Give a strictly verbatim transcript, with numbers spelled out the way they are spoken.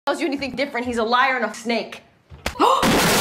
tells you anything different, he's a liar and a snake.